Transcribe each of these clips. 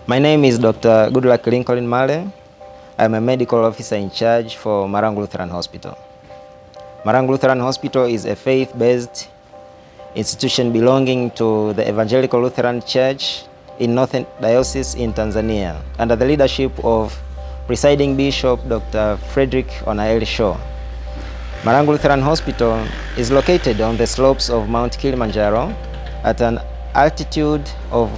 My name is Dr. Goodluck Lincoln Male. I'm a medical officer in charge for Marangu Lutheran Hospital. Marangu Lutheran Hospital is a faith-based institution belonging to the Evangelical Lutheran Church in Northern Diocese in Tanzania, under the leadership of presiding Bishop Dr. Frederick Onaeli Shaw. Marangu Lutheran Hospital is located on the slopes of Mount Kilimanjaro at an altitude of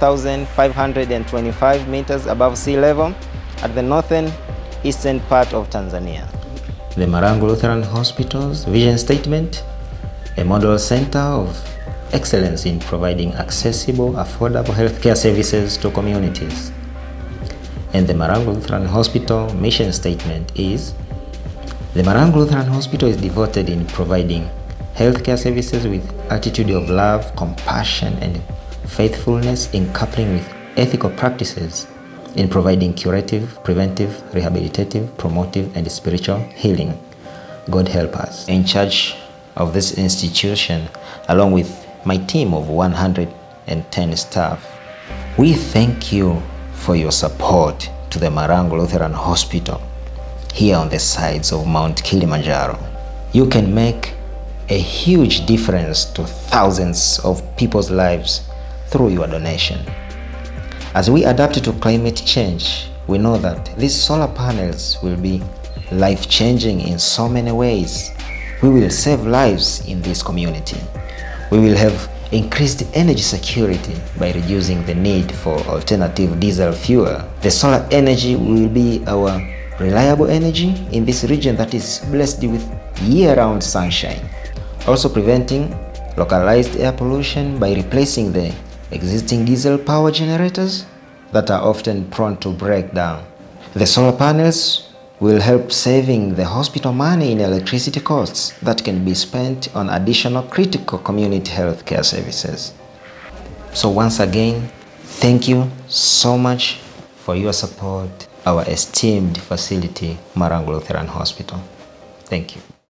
1,525 meters above sea level at the northern eastern part of Tanzania. The Marangu Lutheran Hospital's vision statement: a model center of excellence in providing accessible, affordable healthcare services to communities. And the Marangu Lutheran Hospital mission statement is: the Marangu Lutheran Hospital is devoted in providing healthcare services with attitude of love, compassion, and faithfulness, in coupling with ethical practices in providing curative, preventive, rehabilitative, promotive, and spiritual healing. God help us. In charge of this institution, along with my team of 110 staff, we thank you for your support to the Marangu Lutheran Hospital here on the sides of Mount Kilimanjaro. You can make a huge difference to thousands of people's lives through your donation. As we adapt to climate change, we know that these solar panels will be life-changing in so many ways. We will save lives in this community. We will have increased energy security by reducing the need for alternative diesel fuel. The solar energy will be our reliable energy in this region that is blessed with year-round sunshine. Also preventing localized air pollution by replacing the existing diesel power generators that are often prone to break down. The solar panels will help saving the hospital money in electricity costs that can be spent on additional critical community health care services. So once again, thank you so much for your support, our esteemed facility, Marangu Lutheran Hospital. Thank you.